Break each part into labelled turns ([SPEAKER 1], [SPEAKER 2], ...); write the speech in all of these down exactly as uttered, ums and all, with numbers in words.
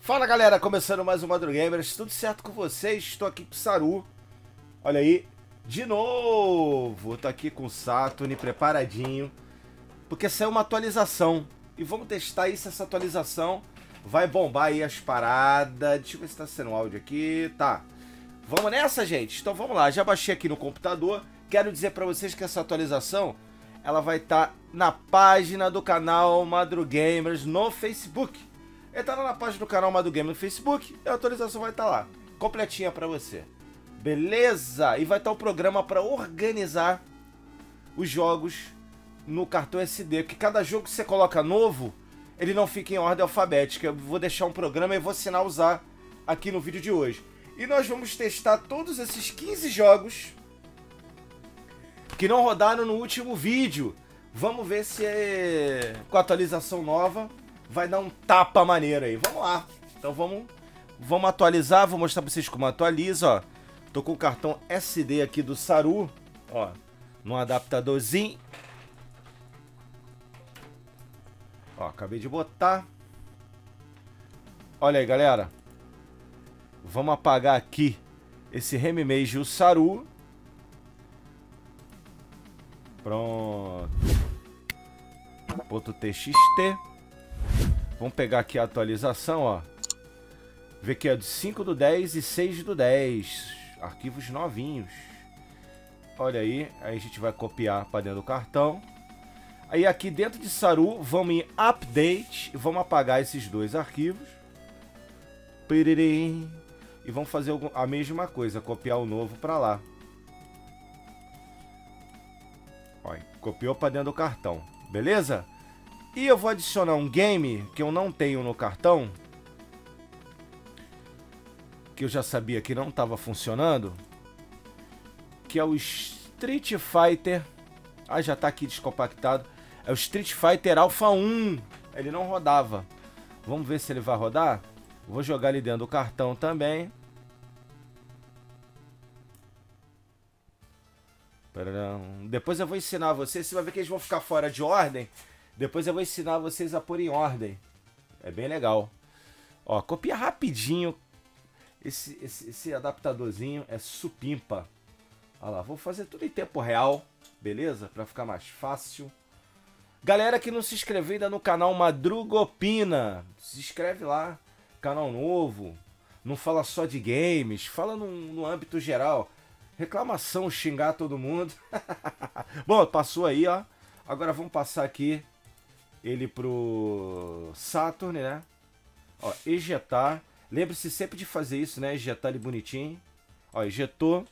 [SPEAKER 1] Fala galera, começando mais um Madrugamers, tudo certo com vocês? Estou aqui com o Saru, olha aí, de novo, tô aqui com o Saturn preparadinho, porque saiu uma atualização, e vamos testar aí se essa atualização vai bombar aí as paradas. Deixa eu ver se tá sendo áudio aqui, tá, vamos nessa gente, então vamos lá, já baixei aqui no computador, quero dizer pra vocês que essa atualização, ela vai estar na página do canal Madrugamers no Facebook. Entra lá na página do canal Madrugamers no Facebook e a atualização vai estar lá, completinha pra você. Beleza? E vai estar o programa para organizar os jogos no cartão S D, porque cada jogo que você coloca novo, ele não fica em ordem alfabética. Eu vou deixar um programa e vou ensinar a usar aqui no vídeo de hoje. E nós vamos testar todos esses quinze jogos que não rodaram no último vídeo. Vamos ver se é... com a atualização nova vai dar um tapa maneiro aí. Vamos lá. Então vamos, vamos atualizar. Vou mostrar pra vocês como atualiza, ó. Tô com o cartão S D aqui do Saru, ó, num adaptadorzinho. Ó, acabei de botar. Olha aí, galera. Vamos apagar aqui esse Remimage e o Saru. Pronto. Ponto T X T. Vamos pegar aqui a atualização, ó. Ver que é de cinco do dez e seis do dez. Arquivos novinhos. Olha aí. Aí a gente vai copiar para dentro do cartão. Aí aqui dentro de Saru, vamos em Update. E vamos apagar esses dois arquivos. E vamos fazer a mesma coisa. Copiar o novo para lá. Ó, copiou para dentro do cartão. Beleza? E eu vou adicionar um game que eu não tenho no cartão, que eu já sabia que não estava funcionando, que é o Street Fighter. Ah, já está aqui descompactado. É o Street Fighter Alpha um. Ele não rodava. Vamos ver se ele vai rodar. Vou jogar ele dentro do cartão também. Depois eu vou ensinar vocês. Você vai ver que eles vão ficar fora de ordem. Depois eu vou ensinar vocês a pôr em ordem. É bem legal. Ó, copia rapidinho. Esse, esse, esse adaptadorzinho é supimpa. Olha lá, vou fazer tudo em tempo real. Beleza? Pra ficar mais fácil. Galera que não se inscreveu ainda no canal Madrugopina, se inscreve lá. Canal novo. Não fala só de games. Fala no, no âmbito geral. Reclamação, xingar todo mundo. Bom, passou aí, ó. Agora vamos passar aqui ele pro Saturn, né? Ó, ejetar. Lembre-se sempre de fazer isso, né? Ejetar ele bonitinho. Ó, ejetou.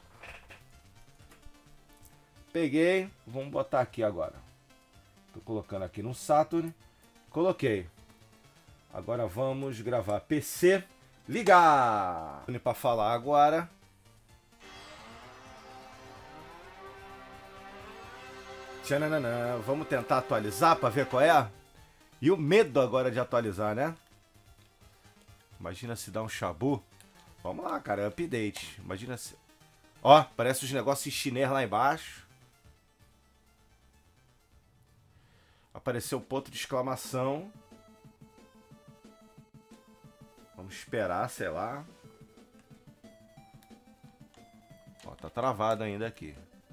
[SPEAKER 1] Peguei. Vamos botar aqui agora. Tô colocando aqui no Saturn. Coloquei. Agora vamos gravar. P C. Ligar. Para falar agora. Tchananã. Vamos tentar atualizar para ver qual é. E o medo agora de atualizar, né? Imagina se dá um chabu. Vamos lá, cara. Update. Imagina se... Ó, parece os negócios chinês lá embaixo. Apareceu um ponto de exclamação. Vamos esperar, sei lá. Ó, tá travado ainda aqui.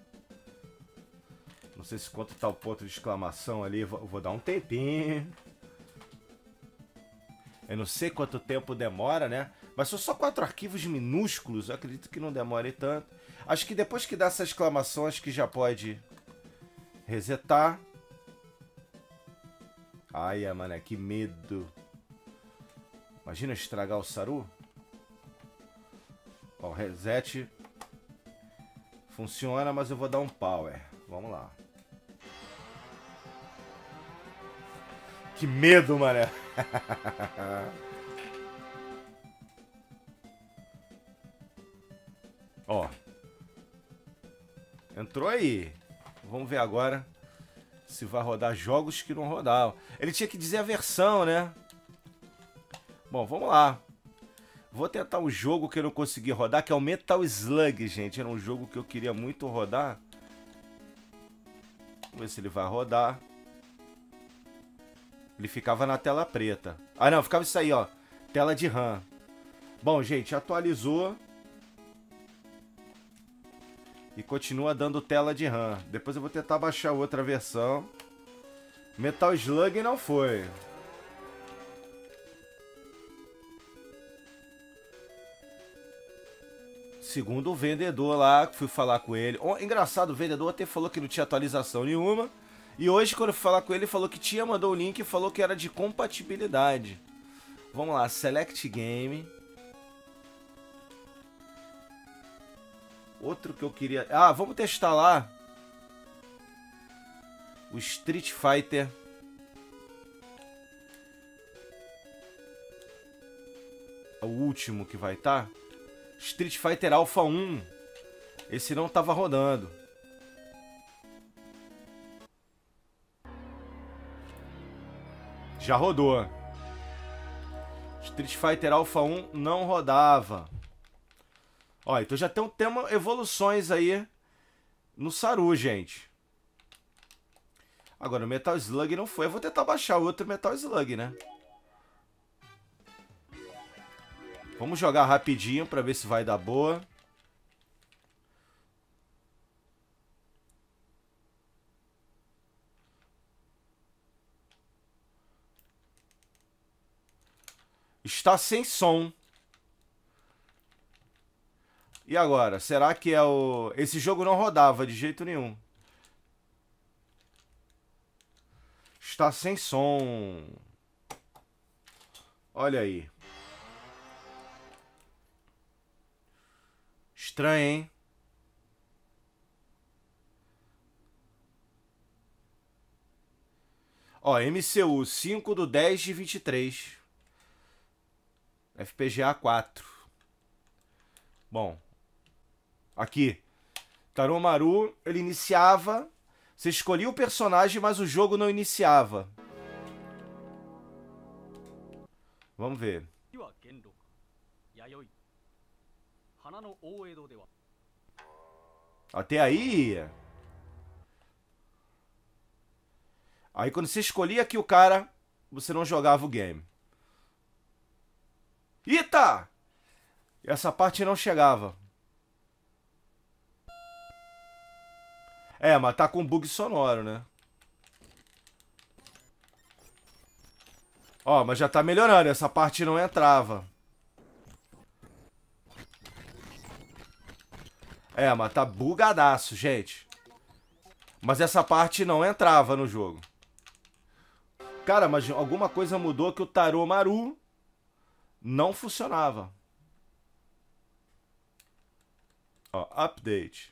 [SPEAKER 1] Não sei se quanto tá o ponto de exclamação ali. Vou, vou dar um tempinho. Eu não sei quanto tempo demora, né? Mas são só quatro arquivos minúsculos. Eu acredito que não demore tanto. Acho que depois que dá essa exclamação, acho que já pode resetar. Ai, mano, que medo. Imagina estragar o Saru. Ó, reset. Funciona, mas eu vou dar um power. Vamos lá. Que medo, mané. Ó. Entrou aí. Vamos ver agora se vai rodar jogos que não rodavam. Ele tinha que dizer a versão, né? Bom, vamos lá. Vou tentar um jogo que eu não consegui rodar, que é o Metal Slug, gente. Era um jogo que eu queria muito rodar. Vamos ver se ele vai rodar. Ele ficava na tela preta. Ah, não, ficava isso aí, ó. Tela de RAM. Bom, gente, atualizou. E continua dando tela de RAM. Depois eu vou tentar baixar outra versão. Metal Slug não foi. Segundo o vendedor lá, que fui falar com ele. Oh, engraçado, o vendedor até falou que não tinha atualização nenhuma. E hoje, quando eu fui falar com ele, ele falou que tinha, mandou o link e falou que era de compatibilidade. Vamos lá, Select Game. Outro que eu queria... Ah, vamos testar lá. O Street Fighter. O último que vai estar. Tá? Street Fighter Alpha um. Esse não estava rodando. Já rodou. Street Fighter Alpha um não rodava. Ó, então já tem, tem uma evoluções aí no Saru, gente. Agora o Metal Slug não foi. Eu vou tentar baixar outro Metal Slug, né? Vamos jogar rapidinho pra ver se vai dar boa. Está sem som. E agora? Será que é o... Esse jogo não rodava de jeito nenhum. Está sem som. Olha aí. Estranho, hein? Ó, M C U cinco do dez de vinte e três. F P G A quatro. Bom. Aqui. Taromaru, ele iniciava. Você escolhia o personagem, mas o jogo não iniciava. Vamos ver. Até aí. Aí quando você escolhia aqui o cara, você não jogava o game. Eita! Essa parte não chegava. É, mas tá com bug sonoro, né? Ó, mas já tá melhorando. Essa parte não entrava. É, mas tá bugadaço, gente. Mas essa parte não entrava no jogo. Cara, mas alguma coisa mudou que o Taromaru não funcionava. Ó, update.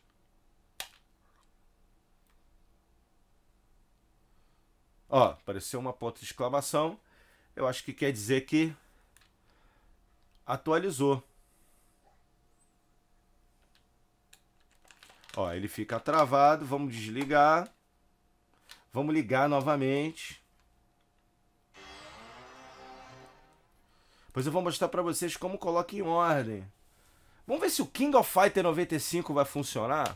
[SPEAKER 1] Ó, apareceu uma ponta de exclamação. Eu acho que quer dizer que atualizou. Ó, ele fica travado. Vamos desligar. Vamos ligar novamente. Depois eu vou mostrar pra vocês como coloca em ordem. Vamos ver se o King of Fighter noventa e cinco vai funcionar.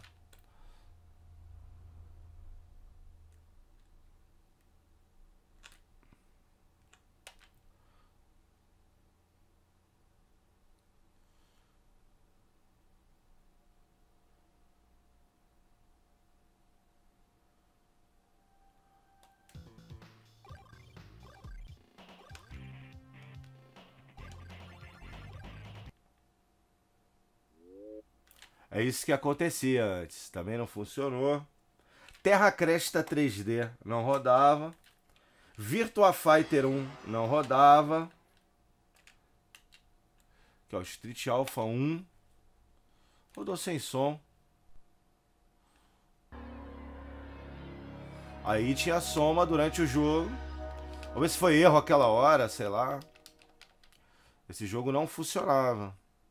[SPEAKER 1] É isso que acontecia antes. Também não funcionou. Terra Cresta três D não rodava. Virtua Fighter um não rodava. Aqui, ó, Street Alpha um. Rodou sem som. Aí tinha soma durante o jogo. Vamos ver se foi erro aquela hora, sei lá. Esse jogo não funcionava.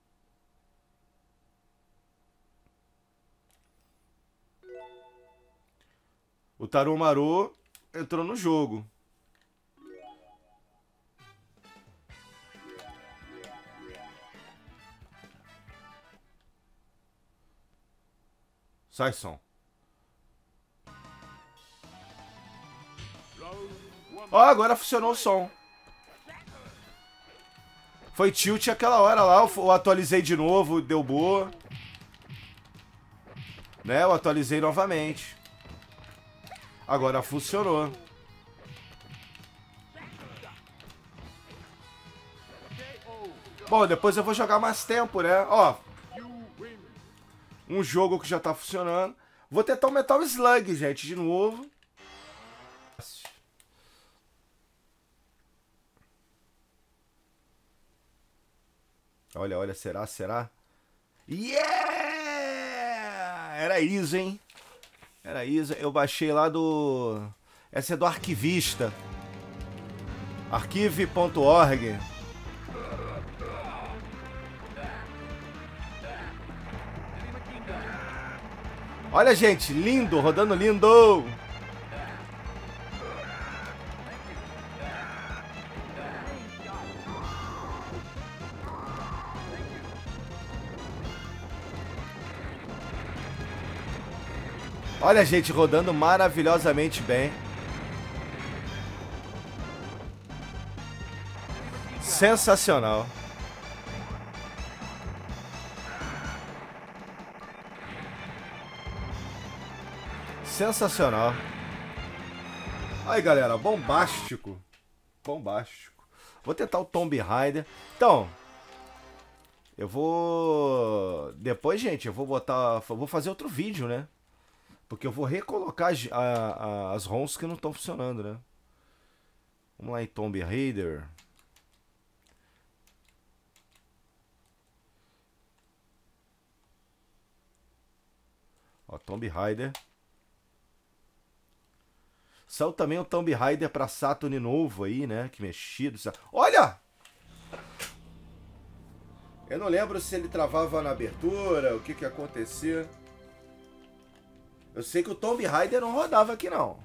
[SPEAKER 1] O Taromaru entrou no jogo. Sai som. Ó, agora funcionou o som. Foi tilt aquela hora lá, eu, eu atualizei de novo, deu boa. Né, eu atualizei novamente. Agora funcionou. Bom, depois eu vou jogar mais tempo, né? Ó, um jogo que já tá funcionando. Vou tentar o Metal Slug, gente, de novo. Olha, olha, será, será? Yeah! Era isso, hein? Era isso. Eu baixei lá do... Essa é do Arquivista. arquive ponto org. Olha, gente, lindo, rodando lindo. Olha, gente, rodando maravilhosamente bem. Sensacional. Sensacional. Aí, galera, bombástico. Bombástico. Vou tentar o Tomb Raider. Então, eu vou... Depois, gente, eu vou botar... Vou fazer outro vídeo, né? Porque eu vou recolocar as, a, a, as ROMs que não estão funcionando, né? Vamos lá em Tomb Raider. Ó, Tomb Raider. Saiu também o Tomb Raider pra Saturn novo aí, né? Que mexido. Olha! Eu não lembro se ele travava na abertura, o que que acontecia. Eu sei que o Tomb Raider não rodava aqui, não.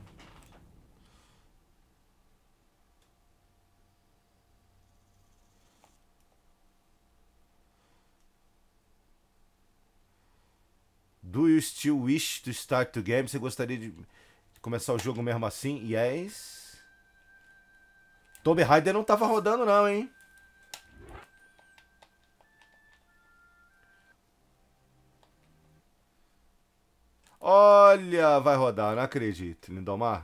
[SPEAKER 1] Do you still wish to start the game? Você gostaria de começar o jogo mesmo assim? Yes. Tomb Raider não tava rodando não, hein? Olha, vai rodar, não acredito, Lindomar.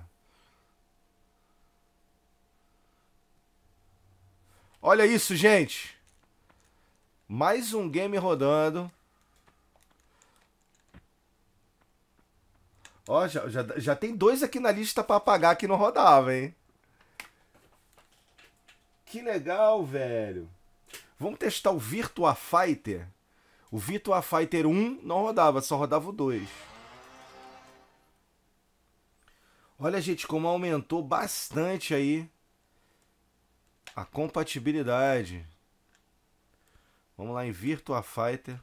[SPEAKER 1] Olha isso, gente. Mais um game rodando. Ó, já, já, já tem dois aqui na lista pra apagar que não rodava, hein? Que legal, velho. Vamos testar o Virtua Fighter. O Virtua Fighter um não rodava, só rodava o dois. Olha, gente, como aumentou bastante aí a compatibilidade. Vamos lá em Virtua Fighter.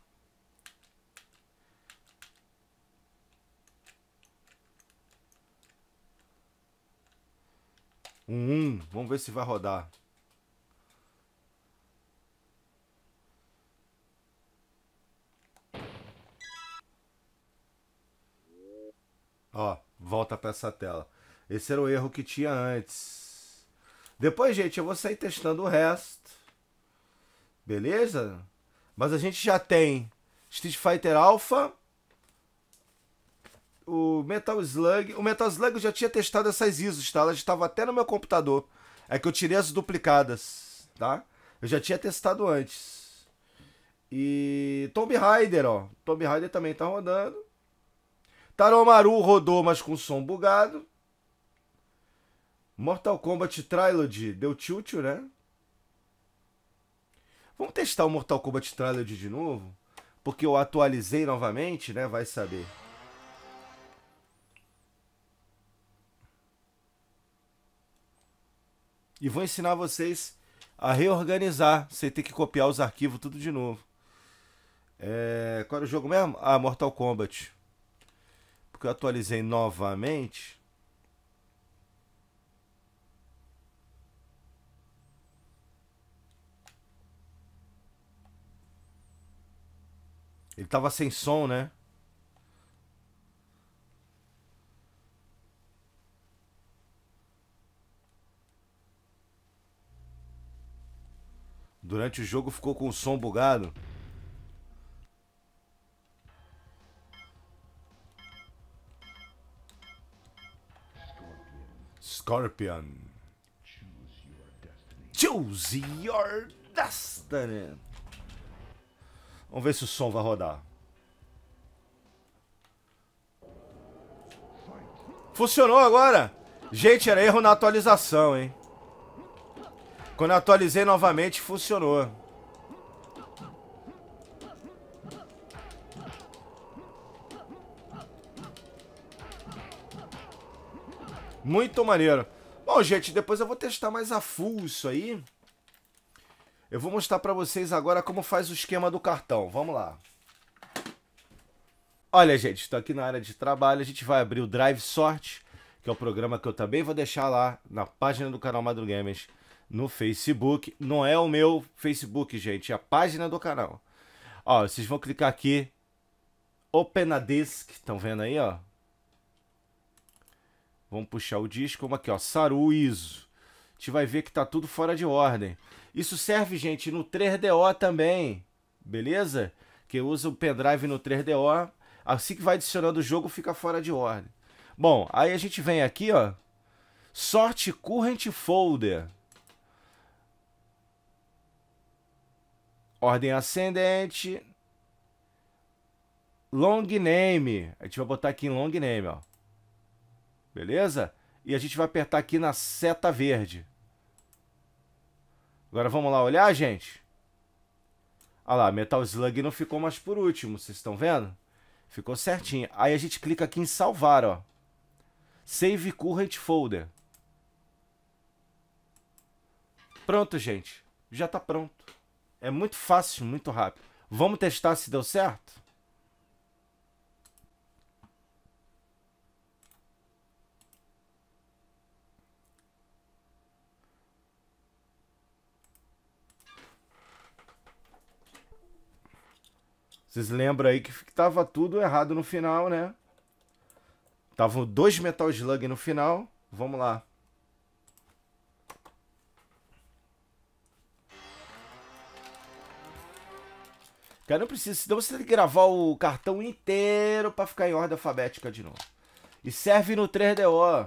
[SPEAKER 1] Um 1. Vamos ver se vai rodar. Ó, volta para essa tela. Esse era o erro que tinha antes. Depois, gente, eu vou sair testando o resto. Beleza? Mas a gente já tem Street Fighter Alpha, o Metal Slug. O Metal Slug eu já tinha testado essas I S Os, tá? Elas estavam até no meu computador. É que eu tirei as duplicadas, tá? Eu já tinha testado antes. E Tomb Raider, ó. Tomb Raider também tá rodando. Taromaru rodou, mas com som bugado. Mortal Kombat Trilogy deu tilt, né? Vamos testar o Mortal Kombat Trilogy de novo? Porque eu atualizei novamente, né? Vai saber. E vou ensinar vocês a reorganizar, sem ter que copiar os arquivos tudo de novo. É... Qual era o jogo mesmo? Ah, Mortal Kombat. Porque eu atualizei novamente. Ele tava sem som, né? Durante Durante o jogo ficou com o som bugado. Scorpion. Choose your destiny. Vamos ver se o som vai rodar. Funcionou agora. Gente, era erro na atualização, hein? Quando eu atualizei novamente, funcionou. Muito maneiro. Bom, gente, depois eu vou testar mais a full isso aí. Eu vou mostrar pra vocês agora como faz o esquema do cartão. Vamos lá. Olha, gente, estou aqui na área de trabalho. A gente vai abrir o Drive Sort, que é o programa que eu também vou deixar lá na página do canal Madrugamers no Facebook. Não é o meu Facebook, gente, é a página do canal. Ó, vocês vão clicar aqui, Open a Disk, estão vendo aí, ó? Vamos puxar o disco, como aqui, ó, Saru I S O. A gente vai ver que tá tudo fora de ordem. Isso serve, gente, no três D O também, beleza? Que usa o pendrive no três D O, assim que vai adicionando o jogo, fica fora de ordem. Bom, aí a gente vem aqui, ó, Sort Current Folder. Ordem ascendente. Long Name. A gente vai botar aqui em Long Name, ó. Beleza? E a gente vai apertar aqui na seta verde. Agora vamos lá olhar, gente. Olha lá, Metal Slug não ficou mais por último, vocês estão vendo? Ficou certinho. Aí a gente clica aqui em salvar, ó. Save Current Folder. Pronto, gente. Já tá pronto. É muito fácil, muito rápido. Vamos testar se deu certo? Vocês lembram aí que tava tudo errado no final, né? Tava dois Metal Slug no final. Vamos lá. Cara, não precisa. Senão você tem que gravar o cartão inteiro pra ficar em ordem alfabética de novo. E serve no três D O.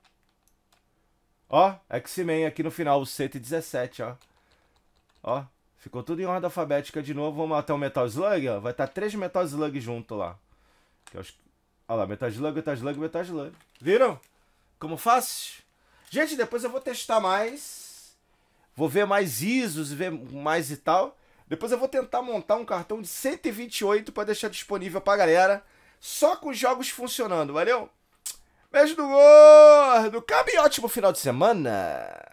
[SPEAKER 1] Ó, X-Men aqui no final, o cento e dezessete, ó. Ó. Ficou tudo em ordem alfabética de novo. Vamos até o Metal Slug, ó. Vai estar três Metal Slug junto lá. Que acho... Olha lá, Metal Slug, Metal Slug, Metal Slug. Viram? Como fácil? Gente, depois eu vou testar mais. Vou ver mais I S Os, ver mais e tal. Depois eu vou tentar montar um cartão de cento e vinte e oito para deixar disponível pra galera. Só com os jogos funcionando, valeu? Beijo do gordo! Cabe ótimo final de semana!